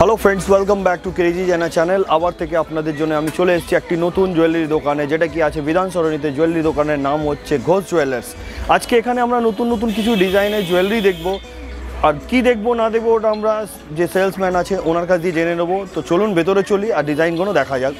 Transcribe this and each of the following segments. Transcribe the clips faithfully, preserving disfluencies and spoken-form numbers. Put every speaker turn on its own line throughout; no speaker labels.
Hello friends, welcome back to crazy Jana channel. আবার থেকে আপনাদের জন্য আমি চলে এসেছি একটি নতুন জুয়েলারি দোকানে, যেটা কি আছে বিধান সরণিতে। জুয়েলারি দোকানের নাম হচ্ছে ঘোষ জুয়েলার্স। আজকে এখানে আমরা নতুন নতুন কিছু ডিজাইনের জুয়েলারি দেখব, আর কি দেখবো না দেখবো ওটা আমরা যে সেলসম্যান আছে ওনার কাছ দিয়ে জেনে নেবো। তো চলুন ভেতরে চলি আর ডিজাইনগুলো দেখা যাক।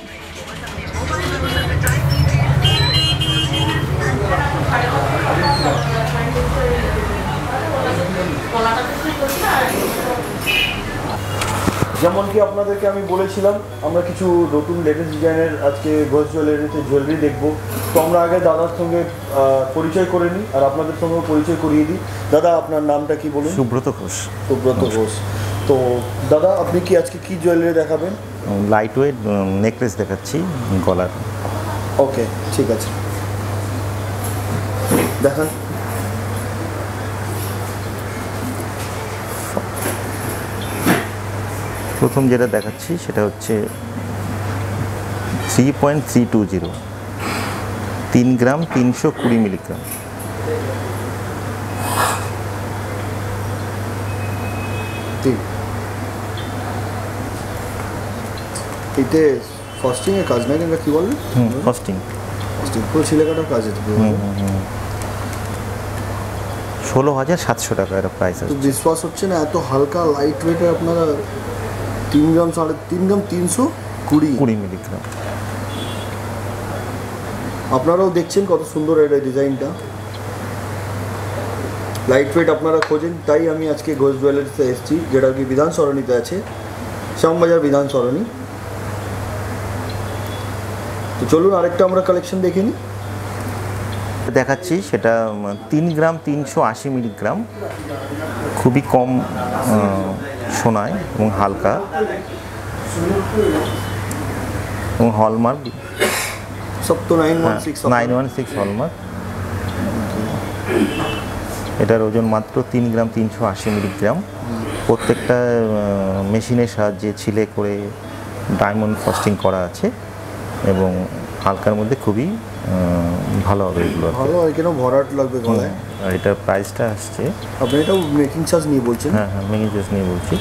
যেমন কি আপনাদেরকে আমি বলেছিলাম, আমরা কিছু নতুন লেটেস্ট ডিজাইনের আজকে ঘোষ জুয়েলারিতে জুয়েলারি দেখবো। তো আমরা আগে দাদার সঙ্গে পরিচয় করে নিই আর আপনাদের সঙ্গেও পরিচয় করিয়ে দিই। দাদা, আপনার নামটা কি বলুন?
সুব্রত ঘোষ।
সুব্রত ঘোষ। তো দাদা, আপনি কি আজকে কি জুয়েলারি দেখাবেন?
লাইট ওয়েট নেকলেস দেখাচ্ছি গলার।
ওকে, ঠিক আছে, দেখান।
প্রথম যেটা দেখাচ্ছি সেটা হচ্ছে three point three two zero তিন গ্রাম তিনশো কুড়ি মিলিগ্রাম।
এতে ফাস্টিং এর কাজ নাই, কি বললেন?
হুম, ফাস্টিং
ফাস্টিং পুরো ছিলেকাটার কাজ আছে।
ষোলো হাজার সাতশো টাকা এটা প্রাইস আছে।
বিশ্বাস হচ্ছে না, এত হালকা লাইট ওয়েটে আপনারা তিন গ্রাম সাড়ে তিন গ্রাম তিনশো কুড়ি
কুড়ি মিলিগ্রাম।
আপনারাও দেখছেন কত সুন্দর এটা ডিজাইনটা। লাইট ওয়েট আপনারা খোঁজেন, তাই আমি আজকে ঘোষ জুয়েলারিতে এসেছি, যেটা কি বিধান সরণিতে আছে, শ্যামবাজার বিধান সরণি। তো চলুন আরেকটা আমরা কালেকশন দেখে নিই।
দেখাচ্ছি সেটা তিন গ্রাম তিনশো আশি মিলিগ্রাম, খুবই কম সোনায় এবং হালকা এবং হলমার্ক
সব তো nine one six
nine one six hallmark. এটার ওজন মাত্র তিন গ্রাম তিনশো আশি মিলিগ্রাম। প্রত্যেকটা মেশিনের সাহায্যে ছিলে করে ডায়মন্ড ফাস্টিং করা আছে এবং হালকার মধ্যে খুবই ভালো হবে এগুলো।
ভালো হয় কেন, ভরাট লাগবে গলায়।
আর এটার প্রাইসটা আসছে,
আপনি এটাও মেকিং চার্জ নিয়ে বলছেন?
হ্যাঁ হ্যাঁ মেকিং চার্জ নিয়ে বলছি,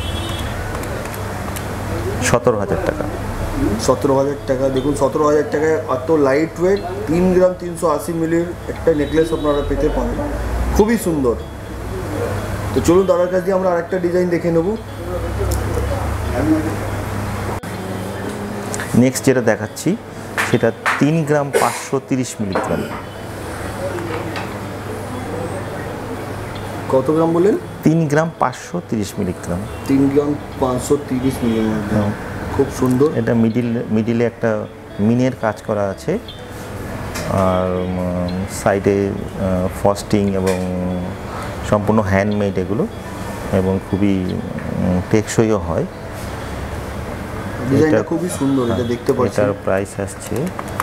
সতেরো হাজার টাকা।
সতেরো হাজার টাকা। দেখুন, সতেরো হাজার টাকায় এত লাইট ওয়েট তিন গ্রাম তিনশো আশি মিলির একটা নেকলেস আপনারা পেতে পারেন, খুবই সুন্দর। তো চলুন দাদার কাছ দিয়ে আমরা আরেকটা ডিজাইন দেখে নেব।
নেক্সট যেটা দেখাচ্ছি সেটা তিন গ্রাম পাঁচশো তিরিশ মিলিগ্রাম।
কত গ্রাম বললেন?
তিন গ্রাম পাঁচশো তিরিশ মিলিগ্রাম।
তিন গ্রাম পাঁচশো তিরিশ মিলিগ্রাম, খুব সুন্দর।
এটা মিডিল মিডিলে একটা মিনের কাজ করা আছে, আর সাইডে ফস্টিং এবং সম্পূর্ণ হ্যান্ডমেড এগুলো, এবং খুবই টেকসইও হয়।
ডিজাইনটা খুবই সুন্দর, এটা দেখতে পাচ্ছেন।
এটার প্রাইস আসছে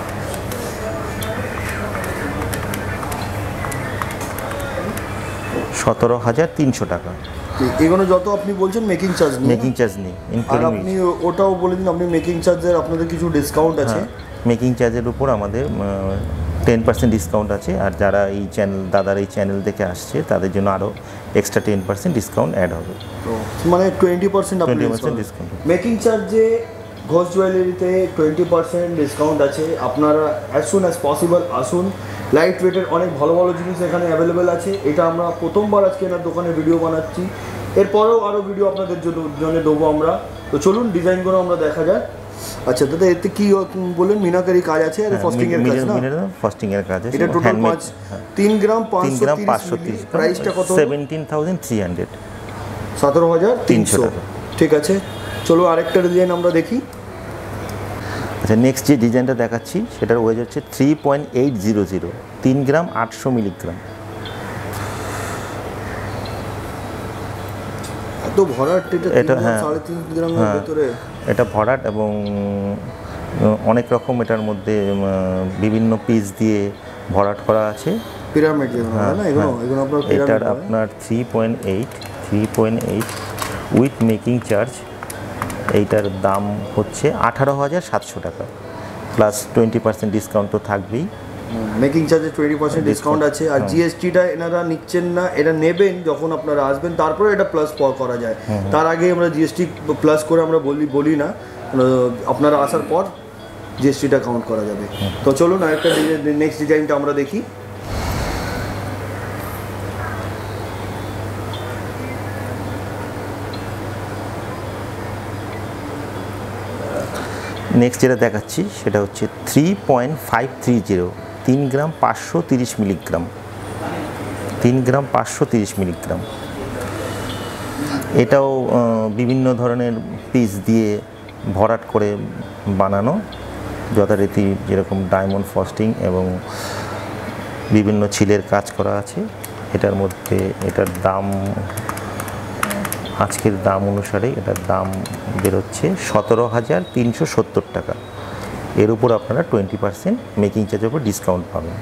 সতেরো হাজার তিনশো টাকা।
এগুলো যত আপনি বলছেন মেকিং চার্জ নেই?
মেকিং চার্জ নেই।
আর আপনি ওটাও বলে দিন, আপনি মেকিং চার্জের আপনাদের কিছু ডিসকাউন্ট আছে?
মেকিং চার্জের উপর আমাদের টেন পার্সেন্ট ডিসকাউন্ট আছে, আর যারা এই চ্যানেল দাদার এই চ্যানেল দেখে আসছে তাদের জন্য আরও extra ten percent discount add হবে।
মানে twenty percent
twenty percent discount.
Making চার্জে ঘোষ জুয়েলারিতে টোয়েন্টি পার্সেন্ট ডিসকাউন্ট আছে। আপনারা অ্যাজ সুন অ্যাজ পসিবল আসুন। লাইট ওয়েটের অনেক ভালো ভালো জিনিস এখানে অ্যাভেলেবেল আছে। এটা আমরা প্রথমবার আজকে এনার দোকানে ভিডিও বানাচ্ছি, এরপরেও আরও ভিডিও আপনাদের জন্য দেবো আমরা। তো চলুন ডিজাইনগুলো আমরা দেখা যায়। আচ্ছা দাদা, এতে কি বলেন? মিনাকারি কাজ আছে আর ফাস্টিং এর কাজ না?
ফাস্টিং এর কাজ আছে।
এটা টোটাল পাঁচ তিন গ্রাম পাঁচশো তিরিশ। প্রাইসটা কত?
Seventeen thousand three hundred.
সতেরো হাজার তিনশো। ঠিক আছে, চলো আরেকটা ডিজাইন আমরা দেখি।
আচ্ছা, নেক্সট যে ডিজাইনটা দেখাচ্ছি সেটার ওয়েট হচ্ছে three point eight zero zero তিন গ্রাম আটশো মিলিগ্রাম।
এত ভরাট এটা? হ্যাঁ, সাড়ে তিন গ্রামের ভিতরে
এটা ভরাট, এবং অনেক রকম এটার মধ্যে বিভিন্ন পিস দিয়ে ভরাট করা আছে।
পিরামিড না এগুলো? এগুলো আপনার
এটার আপনার three point eight three point eight with making charge. এইটার দাম হচ্ছে আঠারো হাজার সাতশো টাকা, প্লাস টোয়েন্টি পার্সেন্ট ডিসকাউন্ট তো থাকবেই।
মেকিং চার্জে টোয়েন্টি পার্সেন্ট ডিসকাউন্ট আছে, আর জিএসটিটা এনারা নিচ্ছেন না, এটা নেবেন যখন আপনারা আসবেন তারপরে এটা প্লাস করা যায়। তার আগে আমরা জিএসটি প্লাস করে আমরা বলি বলি না, আপনারা আসার পর জিএসটিটা কাউন্ট করা যাবে। তো চলুন আরেকটা নেক্সট ডিজাইনটা আমরা দেখি।
নেক্সট যেটা দেখাচ্ছি সেটা হচ্ছে three point five three zero তিন গ্রাম পাঁচশো তিরিশ মিলিগ্রাম তিন গ্রাম পাঁচশো তিরিশ মিলিগ্রাম এটাও বিভিন্ন ধরনের পিস দিয়ে ভরাট করে বানানো, যথারীতি যেরকম ডায়মন্ড ফ্রস্টিং এবং বিভিন্ন ছিলের কাজ করা আছে। এটার মধ্যে এটার দাম আজকের দাম অনুসারে এটার দাম বেরোচ্ছে সতেরো হাজার তিনশো সত্তর টাকা। এর উপর আপনারা টোয়েন্টি পার্সেন্ট মেকিং চার্জের উপর ডিসকাউন্ট পাবেন।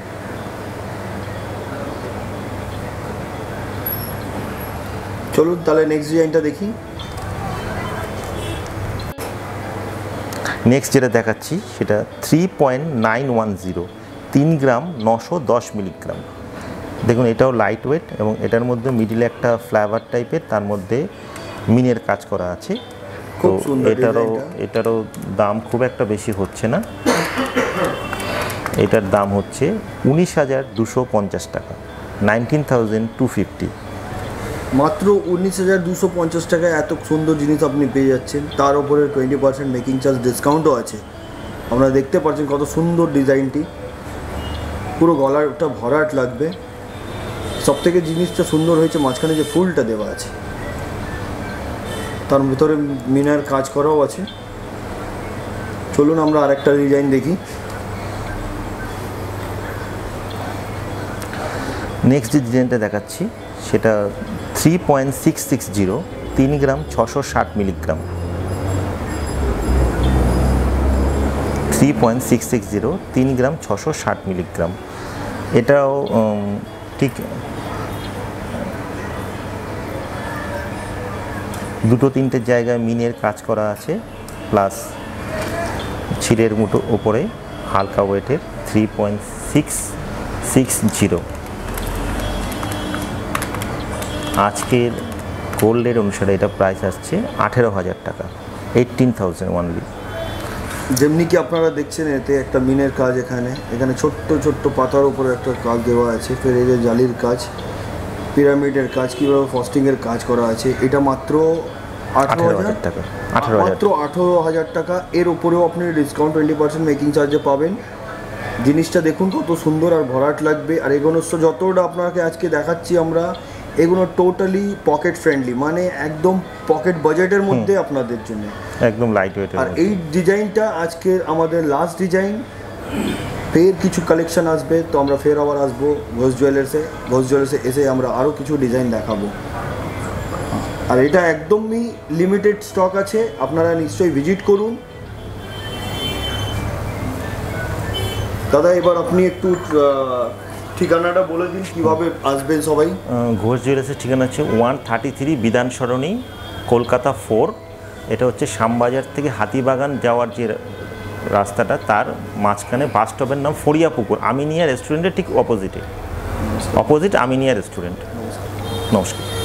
চলুন তাহলে নেক্সট ডিজাইনটা দেখি।
নেক্সট যেটা দেখাচ্ছি সেটা three point nine one zero তিন গ্রাম নশো দশ মিলিগ্রাম। দেখুন এটাও লাইট ওয়েট এবং এটার মধ্যে মিডিলে একটা ফ্লেভার টাইপের, তার মধ্যে মিনের কাজ করা আছে। তো এটারও এটারও দাম খুব একটা বেশি হচ্ছে না, এটার দাম হচ্ছে উনিশ হাজার দুশো পঞ্চাশ টাকা, নাইনটিন থাউজেন্ড টু ফিফটি।
মাত্র উনিশ হাজার দুশো পঞ্চাশ টাকায় এত সুন্দর জিনিস আপনি পেয়ে যাচ্ছেন, তার উপরে টোয়েন্টি পার্সেন্ট মেকিং চার্জ ডিসকাউন্টও আছে। আপনারা দেখতে পাচ্ছেন কত সুন্দর ডিজাইনটি, পুরো গলাটা ভরাট লাগবে। সবথেকে জিনিসটা সুন্দর হয়েছে মাঝখানে যে ফুলটা দেওয়া আছে, তার ভিতরে মিনার কাজ করাও আছে। চলুন আমরা আরেকটা ডিজাইন দেখি।
নেক্সট যে ডিজাইনটা দেখাচ্ছি সেটা three point six six zero তিন গ্রাম ছশো ষাট milligram three point six six zero তিন গ্রাম ছশো ষাট মিলিগ্রাম। এটাও ঠিক দুটো তিনটে জায়গায় মিনের কাজ করা আছে, প্লাস ছিলের মুঠো ওপরে হালকা ওয়েটের three point six six zero. আজকের গোল্ডের অনুসারে এটা প্রাইস আসছে আঠেরো হাজার টাকা, এইটিন থাউজেন্ড ওয়ানলি।
যেমনি কি আপনারা দেখছেন এতে একটা মিনের কাজ, এখানে এখানে ছোট্ট ছোট্ট পাতার উপরে একটা কাজ দেওয়া আছে, ফের এই যে জালির কাজ, পিরামিডের কাজ, কীভাবে ফস্টিংয়ের কাজ করা আছে। এটা মাত্র আঠেরো হাজার টাকা, মাত্র আঠেরো হাজার টাকা। এর উপরেও আপনি ডিসকাউন্ট টোয়েন্টি পার্সেন্ট মেকিং চার্জে পাবেন। জিনিসটা দেখুন কত সুন্দর আর ভরাট লাগবে। আর এগুলো যতটা আপনাকে আজকে দেখাচ্ছি আমরা, এগুলো টোটালি পকেট ফ্রেন্ডলি, মানে একদম পকেট বাজেটের মধ্যে আপনাদের জন্য,
একদম লাইট ওয়েট।
আর এই ডিজাইনটা আজকের আমাদের লাস্ট ডিজাইন। ফের কিছু কালেকশন আসবে তো আমরা ফের আবার আসবো ঘোষ জুয়েলার্সে। ঘোষ জুয়েলার্সে এসে আমরা আরও কিছু ডিজাইন দেখাবো। আর এটা একদমই লিমিটেড স্টক আছে, আপনারা নিশ্চয়ই ভিজিট করুন। দাদা এবার আপনি একটু ঠিকানাটা বলে দিন, কীভাবে আসবেন সবাই।
ঘোষ জুয়েলার্সের ঠিকানা হচ্ছে ওয়ান থার্টি থ্রি বিধান সরণি, কলকাতা ফোর। এটা হচ্ছে শ্যামবাজার থেকে হাতিবাগান যাওয়ার যে রাস্তাটা, তার মাঝখানে বাস স্টপের নাম ফরিয়াপুকুর, আমিনিয়া রেস্টুরেন্টের ঠিক অপোজিটে, অপোজিট আমিনিয়া রেস্টুরেন্ট। নমস্কার।